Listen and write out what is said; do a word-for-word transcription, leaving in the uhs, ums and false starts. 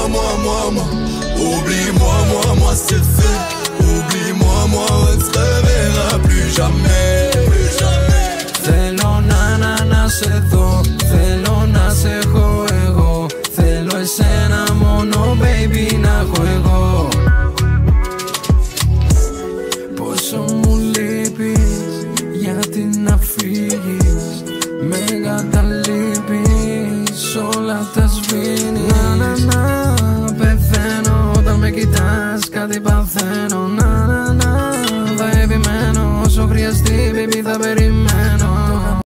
moi, moi, moi. Oublie-moi, moi, moi, c'est fait. Oublie-moi, moi, on se reverra plus jamais. Plus jamais. Θέλω να, να, να σε δω.